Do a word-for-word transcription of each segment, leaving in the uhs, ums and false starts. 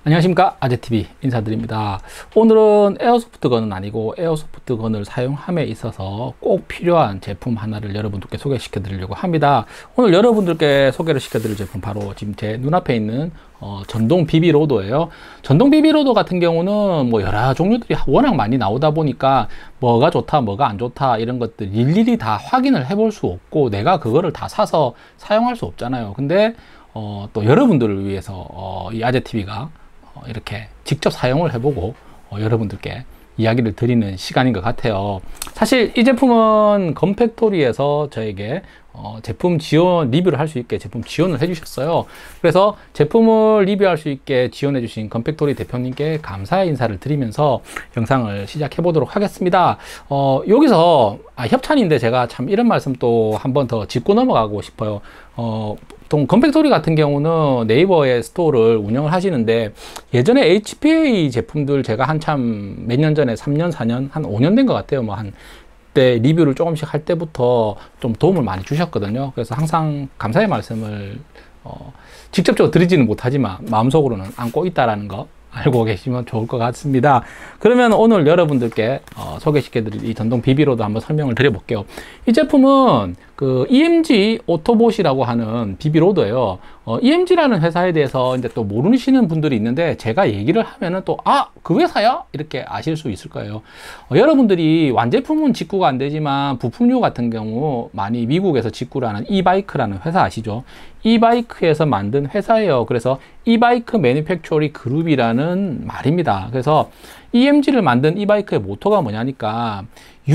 안녕하십니까, 아재티비 인사드립니다. 오늘은 에어소프트건은 아니고 에어소프트건을 사용함에 있어서 꼭 필요한 제품 하나를 여러분들께 소개시켜 드리려고 합니다. 오늘 여러분들께 소개를 시켜 드릴 제품 바로 지금 제 눈앞에 있는 어, 전동 비비로더예요. 전동 비비로더 같은 경우는 뭐 여러 종류들이 워낙 많이 나오다 보니까 뭐가 좋다 뭐가 안 좋다 이런 것들 일일이 다 확인을 해볼 수 없고 내가 그거를 다 사서 사용할 수 없잖아요. 근데 어, 또 여러분들을 위해서 어, 이 아재티비가 어, 이렇게 직접 사용을 해보고 어, 여러분들께 이야기를 드리는 시간인 것 같아요. 사실 이 제품은 건팩토리에서 저에게 어, 제품 지원 리뷰를 할 수 있게 제품 지원을 해 주셨어요. 그래서 제품을 리뷰할 수 있게 지원해 주신 건팩토리 대표님께 감사의 인사를 드리면서 영상을 시작해 보도록 하겠습니다. 어, 여기서 아, 협찬인데 제가 참 이런 말씀 또 한 번 더 짚고 넘어가고 싶어요. 어, 보통 건팩토리 같은 경우는 네이버의 스토어를 운영을 하시는데 예전에 에이치피에이 제품들 제가 한참 몇 년 전에 삼 년, 사 년, 한 오 년 된 것 같아요. 뭐 한 때 리뷰를 조금씩 할 때부터 좀 도움을 많이 주셨거든요. 그래서 항상 감사의 말씀을 어, 직접적으로 드리지는 못하지만 마음속으로는 안고 있다라는 거 알고 계시면 좋을 것 같습니다. 그러면 오늘 여러분들께 어, 소개시켜드릴 이 전동 비비로더 한번 설명을 드려볼게요. 이 제품은 그 이엠지 오토봇이라고 하는 비비로더예요. 어, 이엠지라는 회사에 대해서 이제 또 모르시는 분들이 있는데 제가 얘기를 하면은 또 아, 그 회사야? 이렇게 아실 수 있을 거예요. 어, 여러분들이 완제품은 직구가 안 되지만 부품류 같은 경우 많이 미국에서 직구를 하는 이바이크라는 회사 아시죠? 이바이크에서 만든 회사예요. 그래서 이바이크 매니팩처리 그룹이라는 말입니다. 그래서 이엠지를 만든 이바이크의 모토가 뭐냐니까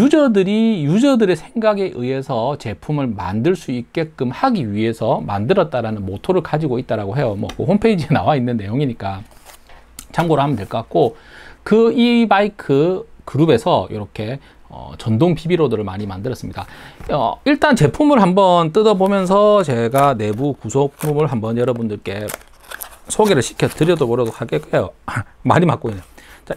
유저들이 유저들의 생각에 의해서 제품을 만들 수 있게끔 하기 위해서 만들었다라는 모토를 가지고 있다라고 해요. 뭐 그 홈페이지에 나와 있는 내용이니까 참고로 하면 될 것 같고 그 이바이크 그룹에서 이렇게 어, 전동 비비로더를 많이 만들었습니다. 어, 일단 제품을 한번 뜯어보면서 제가 내부 구성품을 한번 여러분들께 소개를 시켜 드려보도록 하겠고요. 많이 맞고 있네요. 자,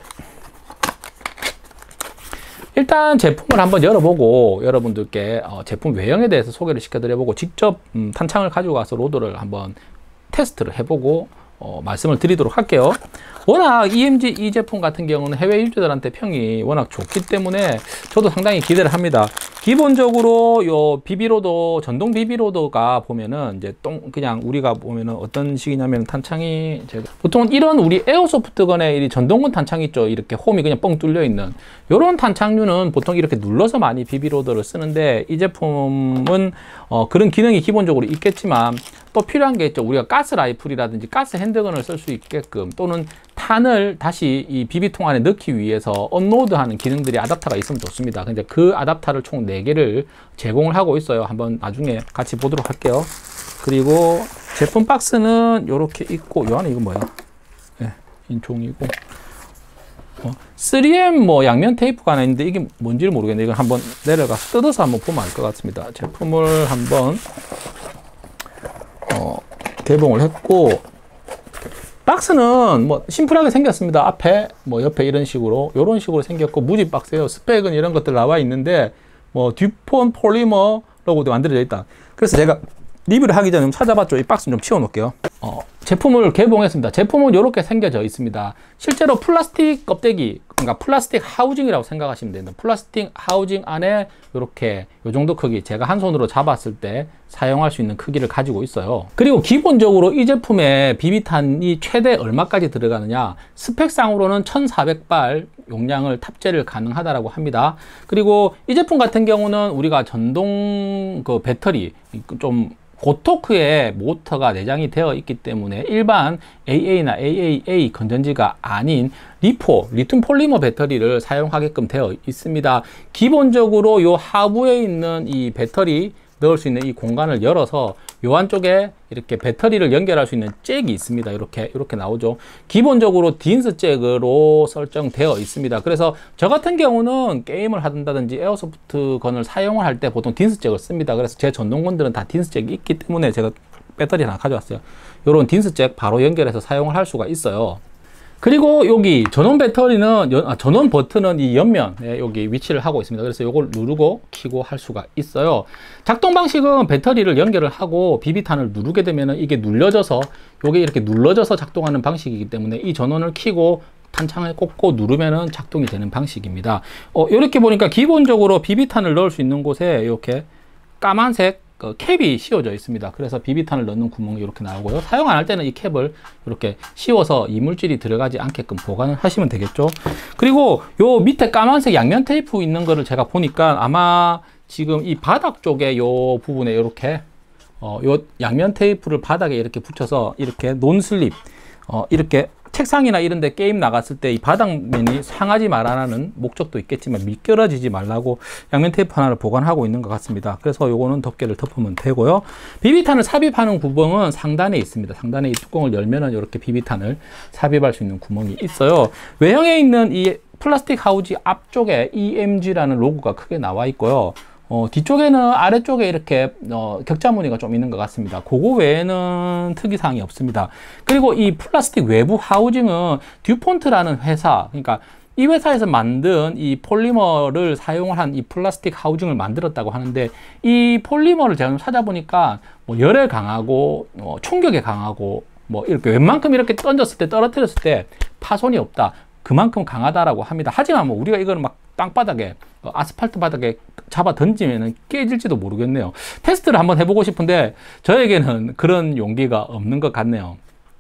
일단 제품을 한번 열어보고 여러분들께 어, 제품 외형에 대해서 소개를 시켜드려보고 직접 음, 탄창을 가지고 가서 로더를 한번 테스트를 해보고 어, 말씀을 드리도록 할게요. 워낙 이엠지 이 제품 같은 경우는 해외 유저들한테 평이 워낙 좋기 때문에 저도 상당히 기대를 합니다. 기본적으로 요 비비로더 전동 비비로더가 보면은 이제 똥 그냥 우리가 보면은 어떤 식이냐면 탄창이 제가 보통은 이런 우리 에어소프트건에 이 전동건 탄창 있죠. 이렇게 홈이 그냥 뻥 뚫려 있는 요런 탄창류는 보통 이렇게 눌러서 많이 비비로더를 쓰는데 이 제품은 어, 그런 기능이 기본적으로 있겠지만 또 필요한 게 있죠. 우리가 가스 라이플이라든지 가스 핸드건을 쓸 수 있게끔 또는 탄을 다시 이 비비통 안에 넣기 위해서 언로드 하는 기능들이 아답터가 있으면 좋습니다. 근데 그 아답터를 총 네 개를 제공을 하고 있어요. 한번 나중에 같이 보도록 할게요. 그리고 제품 박스는 이렇게 있고 요 안에 이건 뭐야? 네, 인총이고 어, 쓰리엠 뭐 양면 테이프가 하나 있는데 이게 뭔지를 모르겠는데 이건 한번 내려가서 뜯어서 한번 보면 알 것 같습니다. 제품을 한번 어, 개봉을 했고 박스는 뭐 심플하게 생겼습니다. 앞에 뭐 옆에 이런 식으로 이런 식으로 생겼고 무지 박스예요. 스펙은 이런 것들 나와 있는데 뭐 듀폰 폴리머라고 만들어져 있다. 그래서 제가 리뷰를 하기 전에 좀 찾아봤죠. 이 박스 좀 치워 놓을게요. 어, 제품을 개봉했습니다. 제품은 이렇게 생겨져 있습니다. 실제로 플라스틱 껍데기, 그러니까 플라스틱 하우징이라고 생각하시면 됩니다. 플라스틱 하우징 안에 이렇게 이 정도 크기, 제가 한 손으로 잡았을 때 사용할 수 있는 크기를 가지고 있어요. 그리고 기본적으로 이 제품에 비비탄이 최대 얼마까지 들어가느냐, 스펙상으로는 천사백 발 용량을 탑재를 가능하다라고 합니다. 그리고 이 제품 같은 경우는 우리가 전동 그 배터리 좀 고토크의 모터가 내장이 되어 있기 때문에 일반 에이에이나 에이에이에이 건전지가 아닌 리포, 리튬 폴리머 배터리를 사용하게끔 되어 있습니다. 기본적으로 요 하부에 있는 이 배터리 넣을 수 있는 이 공간을 열어서 요 안쪽에 이렇게 배터리를 연결할 수 있는 잭이 있습니다. 이렇게 이렇게 나오죠. 기본적으로 딘스 잭으로 설정되어 있습니다. 그래서 저 같은 경우는 게임을 한다든지 에어소프트건을 사용을 할 때 보통 딘스 잭을 씁니다. 그래서 제 전동건들은 다 딘스 잭이 있기 때문에 제가 배터리 하나 가져왔어요. 요런 딘스 잭 바로 연결해서 사용을 할 수가 있어요. 그리고 여기 전원 배터리는 연, 아, 전원 버튼은 이 옆면에 여기 위치를 하고 있습니다. 그래서 이걸 누르고 켜고 할 수가 있어요. 작동 방식은 배터리를 연결을 하고 비비탄을 누르게 되면 이게 눌러져서 이게 이렇게 눌러져서 작동하는 방식이기 때문에 이 전원을 켜고 탄창을 꽂고 누르면은 작동이 되는 방식입니다. 어, 이렇게 보니까 기본적으로 비비탄을 넣을 수 있는 곳에 이렇게 까만색 그 캡이 씌워져 있습니다. 그래서 비비탄을 넣는 구멍이 이렇게 나오고요. 사용 안 할 때는 이 캡을 이렇게 씌워서 이물질이 들어가지 않게끔 보관을 하시면 되겠죠. 그리고 요 밑에 까만색 양면 테이프 있는 거를 제가 보니까 아마 지금 이 바닥 쪽에 요 부분에 이렇게 어, 요 양면 테이프를 바닥에 이렇게 붙여서 이렇게 논슬립 어, 이렇게 책상이나 이런 데 게임 나갔을 때 이 바닥면이 상하지 말라는 목적도 있겠지만 미끄러지지 말라고 양면 테이프 하나를 보관하고 있는 것 같습니다. 그래서 요거는 덮개를 덮으면 되고요. 비비탄을 삽입하는 구멍은 상단에 있습니다. 상단에 이 뚜껑을 열면은 이렇게 비비탄을 삽입할 수 있는 구멍이 있어요. 외형에 있는 이 플라스틱 하우지 앞쪽에 이엠지라는 로고가 크게 나와 있고요. 어, 뒤쪽에는 아래쪽에 이렇게 어, 격자 무늬가 좀 있는 것 같습니다. 그거 외에는 특이사항이 없습니다. 그리고 이 플라스틱 외부 하우징은 듀폰트라는 회사, 그러니까 이 회사에서 만든 이 폴리머를 사용한 이 플라스틱 하우징을 만들었다고 하는데, 이 폴리머를 제가 좀 찾아보니까 뭐 열에 강하고 어, 충격에 강하고 뭐 이렇게 웬만큼 이렇게 던졌을 때 떨어뜨렸을 때 파손이 없다, 그만큼 강하다라고 합니다. 하지만 뭐 우리가 이거는 막 땅바닥에 아스팔트 바닥에 잡아 던지면 깨질지도 모르겠네요. 테스트를 한번 해보고 싶은데 저에게는 그런 용기가 없는 것 같네요.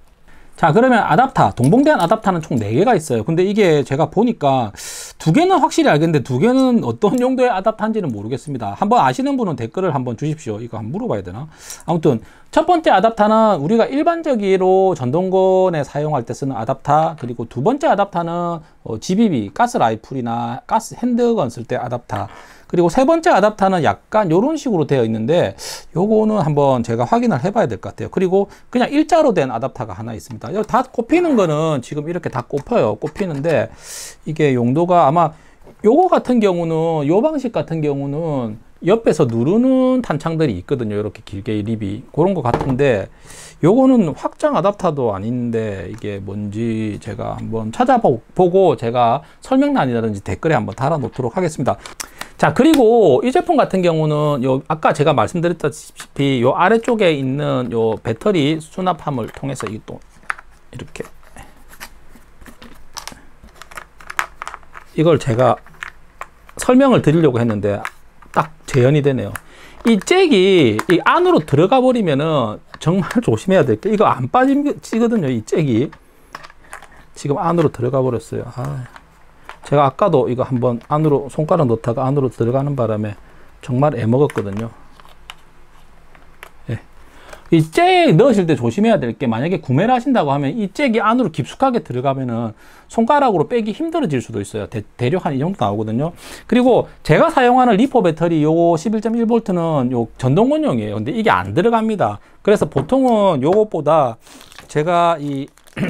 자, 그러면 아답터, 동봉된 아답터는 총 네 개가 있어요. 근데 이게 제가 보니까 두 개는 확실히 알겠는데 두 개는 어떤 용도의 아답터인지는 모르겠습니다. 한번 아시는 분은 댓글을 한번 주십시오. 이거 한번 물어봐야 되나? 아무튼 첫 번째 아답터는 우리가 일반적으로 전동건에 사용할 때 쓰는 아답터, 그리고 두 번째 아답터는 어, 지비비, 가스 라이플이나 가스 핸드건 쓸 때 아답터, 그리고 세 번째 아답터는 약간 이런 식으로 되어 있는데 요거는 한번 제가 확인을 해봐야 될 것 같아요. 그리고 그냥 일자로 된 아답터가 하나 있습니다. 여기 다 꼽히는 거는 지금 이렇게 다 꼽혀요. 꼽히는데 이게 용도가 아마 요거 같은 경우는, 요 방식 같은 경우는 옆에서 누르는 탄창들이 있거든요. 이렇게 길게 립이 그런 것 같은데, 요거는 확장 아답터도 아닌데 이게 뭔지 제가 한번 찾아보고 제가 설명란이라든지 댓글에 한번 달아 놓도록 하겠습니다. 자, 그리고 이 제품 같은 경우는 요 아까 제가 말씀드렸다시피 요 아래쪽에 있는 요 배터리 수납함을 통해서 이 또 이렇게 이걸 제가 설명을 드리려고 했는데 딱 재현이 되네요. 이 잭이 이 안으로 들어가 버리면은 정말 조심해야 될 게, 이거 안 빠지거든요. 이 잭이 지금 안으로 들어가 버렸어요. 아, 제가 아까도 이거 한번 안으로 손가락 넣다가 안으로 들어가는 바람에 정말 애먹었거든요. 예. 이 잭 넣으실 때 조심해야 될 게, 만약에 구매를 하신다고 하면 이 잭이 안으로 깊숙하게 들어가면은 손가락으로 빼기 힘들어질 수도 있어요. 대, 대략 한 이 정도 나오거든요. 그리고 제가 사용하는 리포 배터리 요 십일 점 일 볼트는 요 전동건용이에요. 근데 이게 안 들어갑니다. 그래서 보통은 요것보다 제가 이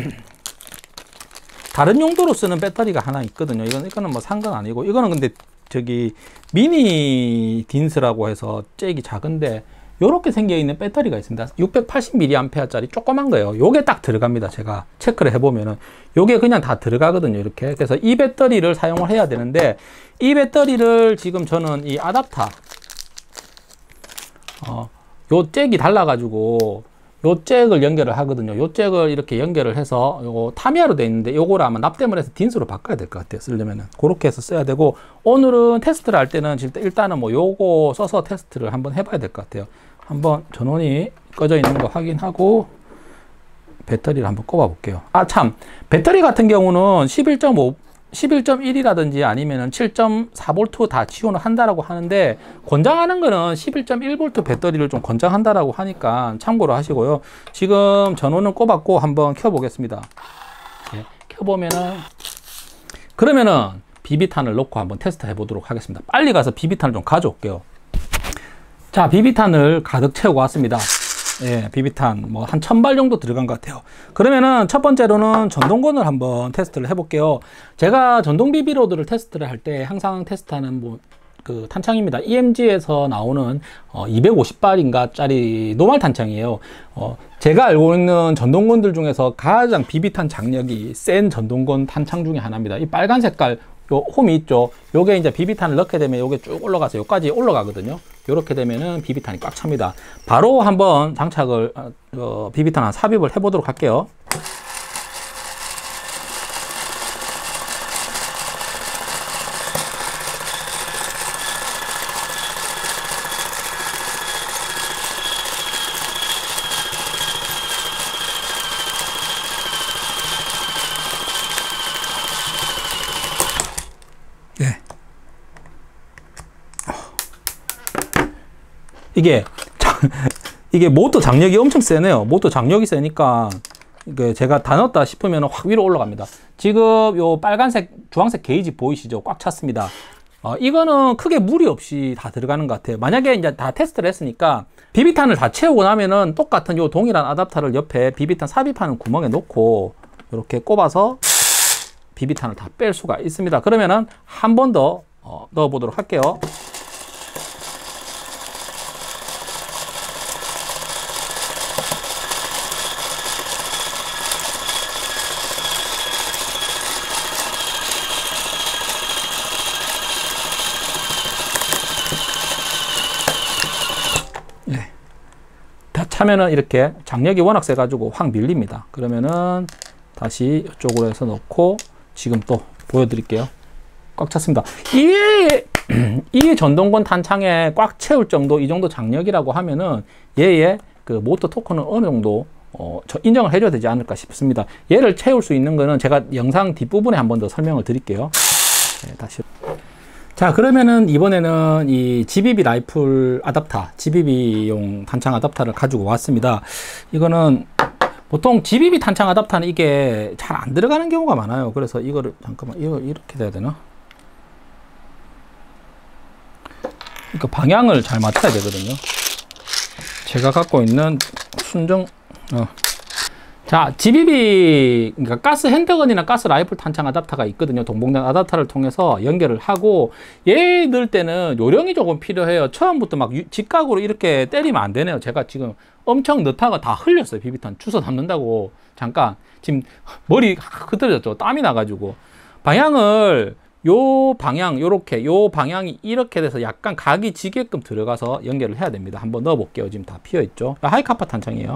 다른 용도로 쓰는 배터리가 하나 있거든요. 이건, 이거는 뭐 산 건 아니고, 이거는 근데 저기 미니 딘스라고 해서 잭이 작은데 요렇게 생겨 있는 배터리가 있습니다. 육백팔십 밀리암페어짜리 조그만 거예요. 요게 딱 들어갑니다. 제가 체크를 해보면은 요게 그냥 다 들어가거든요. 이렇게. 그래서 이 배터리를 사용을 해야 되는데, 이 배터리를 지금 저는 이 아답터 어, 요 잭이 달라가지고 요 잭을 연결을 하거든요. 요 잭을 이렇게 연결을 해서 요거 타미야로 되어 있는데 요거를 아마 납땜을 해서 딘스로 바꿔야 될 것 같아요. 쓰려면은 그렇게 해서 써야 되고, 오늘은 테스트를 할 때는 일단은 뭐 요거 써서 테스트를 한번 해봐야 될 것 같아요. 한번 전원이 꺼져 있는 거 확인하고 배터리를 한번 꼽아 볼게요. 아, 참, 배터리 같은 경우는 십일 점 오, 십일 점 일이라든지 아니면 칠 점 사 볼트 다 지원을 한다라고 하는데, 권장하는 거는 십일 점 일 볼트 배터리를 좀 권장한다라고 하니까 참고로 하시고요. 지금 전원은 꼽았고 한번 켜 보겠습니다. 네, 켜 보면은, 그러면은 비비탄을 넣고 한번 테스트 해 보도록 하겠습니다. 빨리 가서 비비탄을 좀 가져올게요. 자, 비비탄을 가득 채우고 왔습니다. 예, 비비탄 뭐 한 천 발 정도 들어간 것 같아요. 그러면은 첫 번째로는 전동건을 한번 테스트를 해볼게요. 제가 전동 비비로드를 테스트를 할 때 항상 테스트하는 뭐 그 탄창입니다. 이엠지에서 나오는 어, 이백오십 발인가 짜리 노말 탄창이에요. 어, 제가 알고 있는 전동건들 중에서 가장 비비탄 장력이 센 전동건 탄창 중에 하나입니다. 이 빨간 색깔 요 홈이 있죠. 요게 이제 비비탄을 넣게 되면 요게 쭉 올라가서 요까지 올라가거든요. 요렇게 되면은 비비탄이 꽉 찹니다. 바로 한번 장착을 어, 비비탄 한 삽입을 해 보도록 할게요. 네. 이게 이게 모터 장력이 엄청 세네요. 모터 장력이 세니까 이게 제가 다 넣었다 싶으면 확 위로 올라갑니다. 지금 요 빨간색 주황색 게이지 보이시죠? 꽉 찼습니다. 어, 이거는 크게 무리 없이 다 들어가는 것 같아요. 만약에 이제 다 테스트를 했으니까 비비탄을 다 채우고 나면은 똑같은 요 동일한 아답터를 옆에 비비탄 삽입하는 구멍에 놓고 이렇게 꼽아서 비비탄을 다 뺄 수가 있습니다. 그러면은 한 번 더 어, 넣어 보도록 할게요. 예. 다 차면은 이렇게 장력이 워낙 세 가지고 확 밀립니다. 그러면은 다시 이쪽으로 해서 넣고 지금 또 보여드릴게요. 꽉 찼습니다. 이, 이 전동건 탄창에 꽉 채울 정도, 이 정도 장력이라고 하면은 얘의 그 모터 토크는 어느 정도 어, 저 인정을 해줘야 되지 않을까 싶습니다. 얘를 채울 수 있는 거는 제가 영상 뒷부분에 한 번 더 설명을 드릴게요. 네, 다시. 자, 그러면은 이번에는 이 지비비 라이플 아답터, 지비비용 탄창 아답터를 가지고 왔습니다. 이거는 보통 지비비 탄창 아답터는 이게 잘 안 들어가는 경우가 많아요. 그래서 이거를 잠깐만 이거 이렇게 돼야 되나? 그러니까 방향을 잘 맞춰야 되거든요. 제가 갖고 있는 순정 어. 자, 지비비 그러니까 가스 핸드건이나 가스 라이플 탄창 아답터가 있거든요. 동봉된 아답터를 통해서 연결을 하고 얘 넣을 때는 요령이 조금 필요해요. 처음부터 막 직각으로 이렇게 때리면 안 되네요. 제가 지금 엄청 넣다가 다 흘렸어요. 비비탄 주워 담는다고 잠깐 지금 머리 흐트러졌죠. 땀이 나가지고 방향을 요 방향 요렇게 요 방향이 이렇게 돼서 약간 각이 지게끔 들어가서 연결을 해야 됩니다. 한번 넣어 볼게요. 지금 다 피어 있죠. 하이카파 탄창이에요.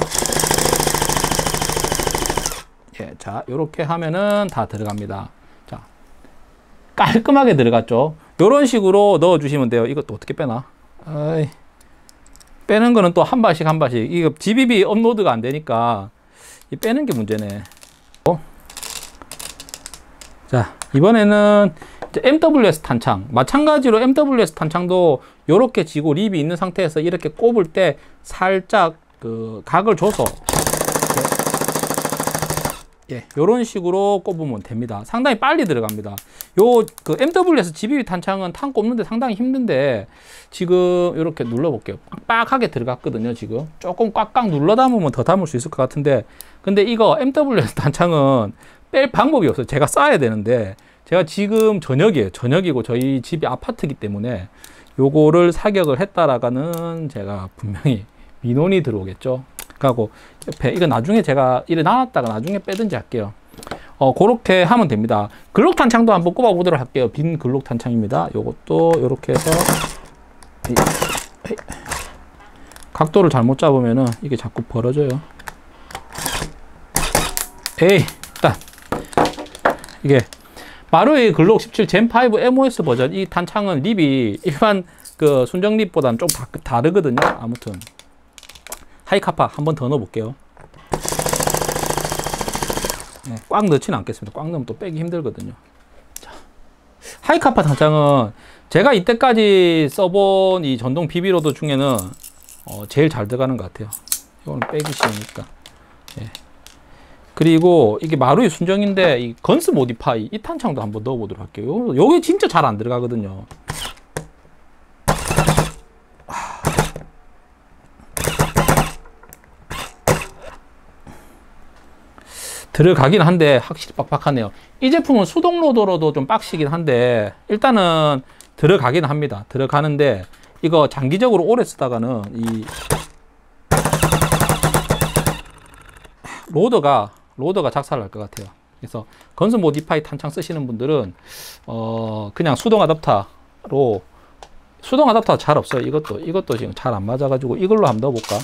예, 자 요렇게 하면은 다 들어갑니다. 자 깔끔하게 들어갔죠. 요런 식으로 넣어 주시면 돼요. 이것도 어떻게 빼나? 어이. 빼는 거는 또 한 발씩 한 발씩. 이거 지비비 업로드가 안 되니까 이 빼는 게 문제네. 어? 자, 이번에는 이제 엠더블유에스 탄창. 마찬가지로 엠더블유에스 탄창도 요렇게 지고 립이 있는 상태에서 이렇게 꼽을 때 살짝 그 각을 줘서 예, 요런 식으로 꼽으면 됩니다. 상당히 빨리 들어갑니다. 요 그 엠더블유에스 지비비 탄창은 탄 꼽는데 상당히 힘든데 지금 이렇게 눌러 볼게요. 빡빡하게 들어갔거든요. 지금 조금 꽉꽉 눌러 담으면 더 담을 수 있을 것 같은데 근데 이거 엠더블유에스 탄창은 뺄 방법이 없어요. 제가 쌓아야 되는데 제가 지금 저녁이에요. 저녁이고 저희 집이 아파트이기 때문에 요거를 사격을 했다라가는 제가 분명히 민원이 들어오겠죠. 하고 옆에 이거 나중에 제가 이래 놔놨다가 나중에 빼든지 할게요. 어 그렇게 하면 됩니다. 글록 탄창도 한번 꼽아 보도록 할게요. 빈 글록 탄창입니다. 요것도 이렇게 해서 에이, 에이. 각도를 잘못 잡으면은 이게 자꾸 벌어져요. 에이 일단 이게 마루이 글록 십칠 젠 파이브 엠오에스 버전 이 탄창은 립이 일반 그 순정 립보다는 좀 다, 다르거든요. 아무튼 하이카파 한 번 더 넣어 볼게요. 네, 꽉 넣지는 않겠습니다. 꽉 넣으면 또 빼기 힘들거든요. 자, 하이카파 탄창은 제가 이때까지 써본 이 전동 비비로드 중에는 어, 제일 잘 들어가는 것 같아요. 이거는 빼기 쉬우니까. 예. 그리고 이게 마루이 순정인데 이 건스 모디파이 이 탄창도 한번 넣어 보도록 할게요. 요게 진짜 잘 안 들어가거든요. 들어가긴 한데 확실히 빡빡하네요. 이 제품은 수동 로더로도 좀 빡시긴 한데 일단은 들어가긴 합니다. 들어가는데 이거 장기적으로 오래 쓰다가는 이 로더가 로더가 작살날 것 같아요. 그래서 건수 모디파이 탄창 쓰시는 분들은 어 그냥 수동 아답터로, 수동 아답터 잘 없어요. 이것도 이것도 지금 잘 안 맞아가지고 이걸로 한번 넣어볼까?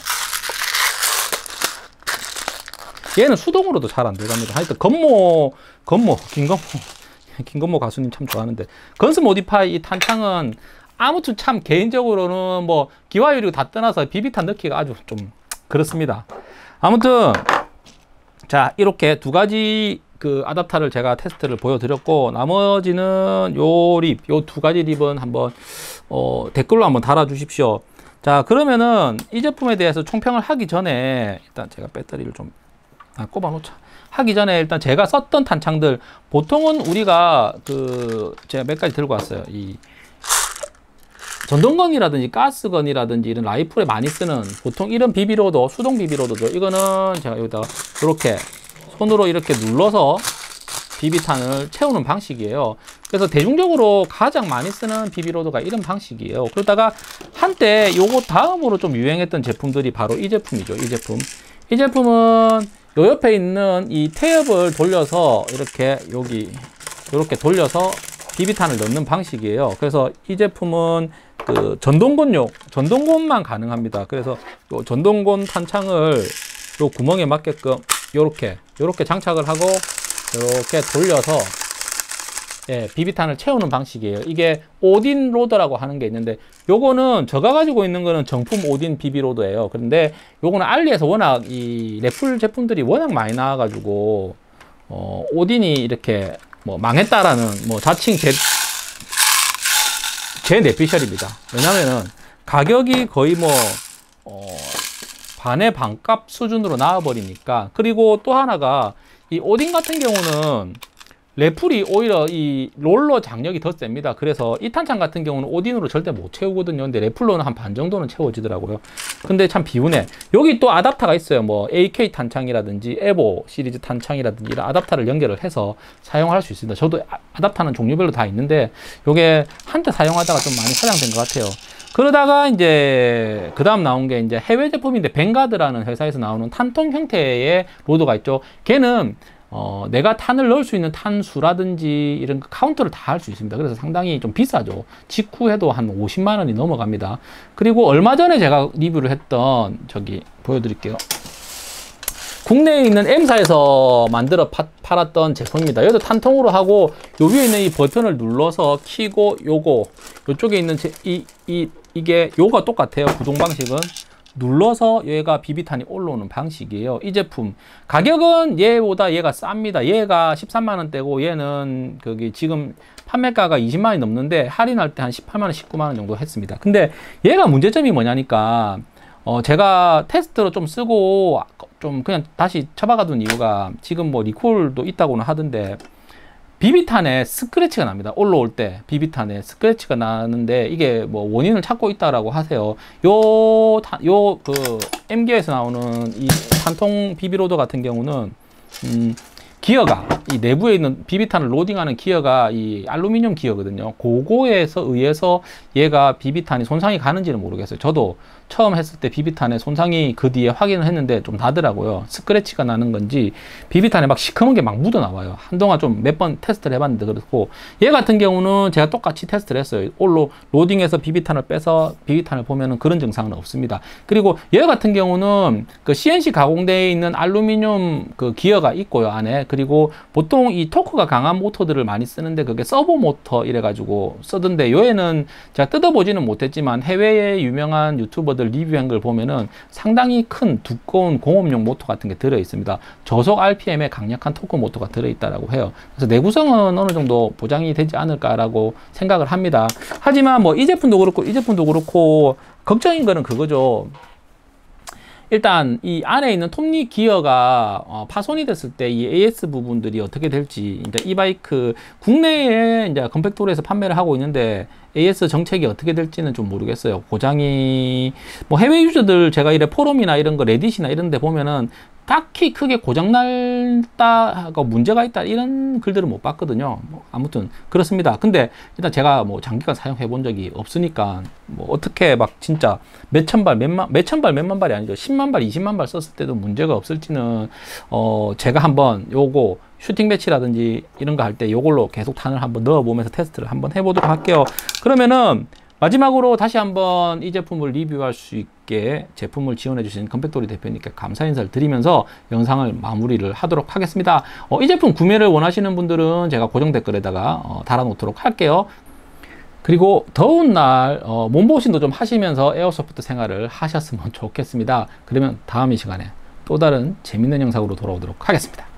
얘는 수동으로도 잘 안 들어갑니다. 하여튼 건모 건모 김건모 김건모 가수님 참 좋아하는데, 건수 모디파이 이 탄창은 아무튼 참 개인적으로는 뭐 기화유리고 다 떠나서 비비탄 넣기가 아주 좀 그렇습니다. 아무튼 자, 이렇게 두 가지 그 아답터를 제가 테스트를 보여드렸고, 나머지는 요 립, 요 두 가지 립은 한번 어, 댓글로 한번 달아주십시오. 자, 그러면은 이 제품에 대해서 총평을 하기 전에 일단 제가 배터리를 좀 아, 꼽아 놓자. 하기 전에 일단 제가 썼던 탄창들, 보통은 우리가 그 제가 몇 가지 들고 왔어요. 이 전동건이라든지 가스건이라든지 이런 라이플에 많이 쓰는 보통 이런 비비로도, 수동 비비로도죠. 이거는 제가 여기다가 이렇게 손으로 이렇게 눌러서 비비탄을 채우는 방식이에요. 그래서 대중적으로 가장 많이 쓰는 비비로드가 이런 방식이에요. 그러다가 한때 요거 다음으로 좀 유행했던 제품들이 바로 이 제품이죠. 이 제품. 이 제품은 요 옆에 있는 이 태엽을 돌려서 이렇게 여기 이렇게 돌려서 비비탄을 넣는 방식이에요. 그래서 이 제품은 그 전동곤용, 전동곤만 가능합니다. 그래서 요 전동곤 탄창을 요 구멍에 맞게끔 요렇게 요렇게 장착을 하고 요렇게 돌려서 예, 비비탄을 채우는 방식이에요. 이게 오딘 로더라고 하는 게 있는데, 요거는 제가 가지고 있는 거는 정품 오딘 비비 로더예요. 그런데 요거는 알리에서 워낙 이 래플 제품들이 워낙 많이 나와가지고 어, 오딘이 이렇게 뭐 망했다라는 뭐 자칭 제, 제 뇌피셜입니다. 왜냐면은 가격이 거의 뭐 어, 반의 반값 수준으로 나와버리니까. 그리고 또 하나가 이 오딘 같은 경우는 래플이 오히려 이 롤러 장력이 더 셉니다. 그래서 이 탄창 같은 경우는 오딘으로 절대 못 채우거든요. 근데 래플로는 한 반 정도는 채워지더라고요. 근데 참 비운해. 여기 또 아답터가 있어요. 뭐 에이케이 탄창이라든지 에보 시리즈 탄창이라든지 이런 아답터를 연결을 해서 사용할 수 있습니다. 저도 아답터는 종류별로 다 있는데 요게 한때 사용하다가 좀 많이 사장된 것 같아요. 그러다가 이제 그 다음 나온 게 이제 해외 제품인데 벵가드라는 회사에서 나오는 탄통 형태의 로드가 있죠. 걔는 어, 내가 탄을 넣을 수 있는 탄수라든지 이런 카운터를 다 할 수 있습니다. 그래서 상당히 좀 비싸죠. 직구해도 한 오십만 원이 넘어갑니다. 그리고 얼마 전에 제가 리뷰를 했던 저기 보여드릴게요. 국내에 있는 M사에서 만들어 파, 팔았던 제품입니다. 여기도 탄통으로 하고 요 위에 있는 이 버튼을 눌러서 키고 요거 요쪽에 있는 제, 이, 이, 이게 요가 똑같아요. 구동 방식은. 눌러서 얘가 비비탄이 올라오는 방식이에요. 이 제품 가격은 얘보다 얘가 쌉니다. 얘가 십삼만 원대고 얘는 거기 지금 판매가가 이십만 원이 넘는데 할인할 때 한 십팔만 원, 십구만 원 정도 했습니다. 근데 얘가 문제점이 뭐냐니까 어 제가 테스트로 좀 쓰고 좀 그냥 다시 쳐박아둔 이유가 지금 뭐 리콜도 있다고는 하던데 비비탄에 스크래치가 납니다. 올라올 때 비비탄에 스크래치가 나는데 이게 뭐 원인을 찾고 있다라고 하세요. 요, 요, 그, 엠기에서 나오는 이 탄통 비비로더 같은 경우는, 음, 기어가, 이 내부에 있는 비비탄을 로딩하는 기어가 이 알루미늄 기어거든요. 그거에서 의해서 얘가 비비탄이 손상이 가는지는 모르겠어요. 저도 처음 했을 때 비비탄에 손상이 그 뒤에 확인을 했는데 좀 나더라고요. 스크래치가 나는 건지 비비탄에 막 시커먼 게 막 묻어 나와요. 한동안 좀 몇 번 테스트를 해봤는데 그렇고, 얘 같은 경우는 제가 똑같이 테스트를 했어요. 올로 로딩해서 비비탄을 빼서 비비탄을 보면은 그런 증상은 없습니다. 그리고 얘 같은 경우는 그 씨엔씨 가공되어 있는 알루미늄 그 기어가 있고요, 안에. 그리고 보통 이 토크가 강한 모터들을 많이 쓰는데 그게 서버 모터 이래가지고 쓰던데, 요에는 제가 뜯어보지는 못했지만 해외의 유명한 유튜버들 리뷰한 걸 보면은 상당히 큰 두꺼운 공업용 모터 같은 게 들어 있습니다. 저속 알피엠에 강력한 토크 모터가 들어 있다라고 해요. 그래서 내구성은 어느 정도 보장이 되지 않을까라고 생각을 합니다. 하지만 뭐 이 제품도 그렇고 이 제품도 그렇고 걱정인 거는 그거죠. 일단 이 안에 있는 톱니 기어가 어, 파손이 됐을 때 이 에이에스 부분들이 어떻게 될지, 이제 이 바이크 국내에 이제 컴팩토리에서 판매를 하고 있는데 에이에스 정책이 어떻게 될지는 좀 모르겠어요. 고장이 뭐 해외 유저들 제가 이래 포럼이나 이런 거 레딧이나 이런 데 보면은 딱히 크게 고장났다, 문제가 있다, 이런 글들은 못 봤거든요. 뭐 아무튼 그렇습니다. 근데 일단 제가 뭐 장기간 사용해 본 적이 없으니까 뭐 어떻게 막 진짜 몇천 발, 몇만, 몇천 발, 몇만 발이 아니죠. 십만 발, 이십만 발 썼을 때도 문제가 없을지는, 어, 제가 한번 요거 슈팅 매치라든지 이런 거 할 때 요걸로 계속 탄을 한번 넣어보면서 테스트를 한번 해보도록 할게요. 그러면은 마지막으로 다시 한번 이 제품을 리뷰할 수 있게 제품을 지원해 주신 건백돌이 대표님께 감사 인사를 드리면서 영상을 마무리를 하도록 하겠습니다. 어, 이 제품 구매를 원하시는 분들은 제가 고정 댓글에다가 어, 달아 놓도록 할게요. 그리고 더운 날 어, 몸보신도 좀 하시면서 에어소프트 생활을 하셨으면 좋겠습니다. 그러면 다음 이 시간에 또 다른 재밌는 영상으로 돌아오도록 하겠습니다.